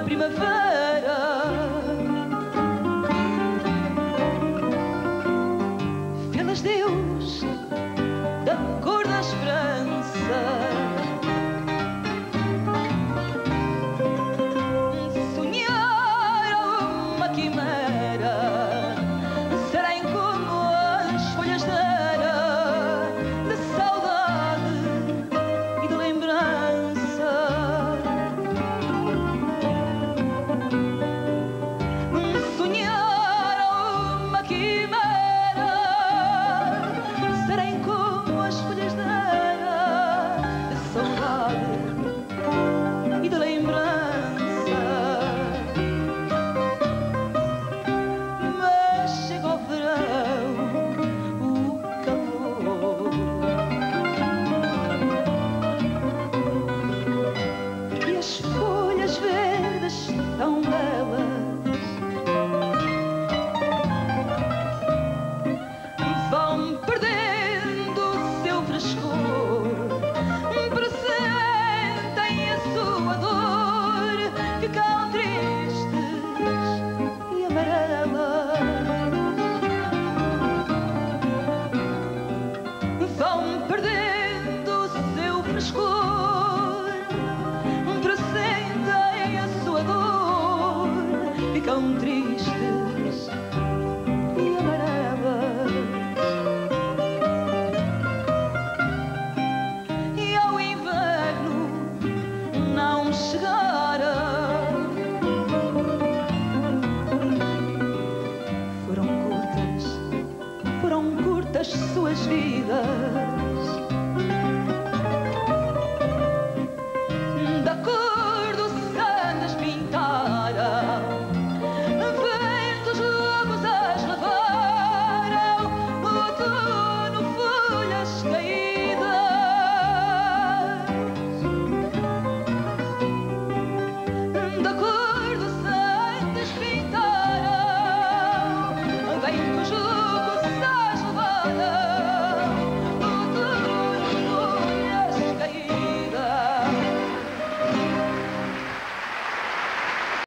primavera. Vê-las, Deus, da cor da esperança. Sonhar uma quimera, serem como as folhas de era, de saudade e de lembrança. Sonhar uma quimera, serem como as folhas de era, de saudade e de lembrança. Mas chega o verão, o calor, e as folhas verdes tão belas vão perdendo o seu frescor, presentem a sua dor, ficam tristes e amarelas. Vão perdendo o seu frescor, presentem a sua dor, ficam tristes e amarelas. E ao inverno não chegara, foram curtas suas vidas.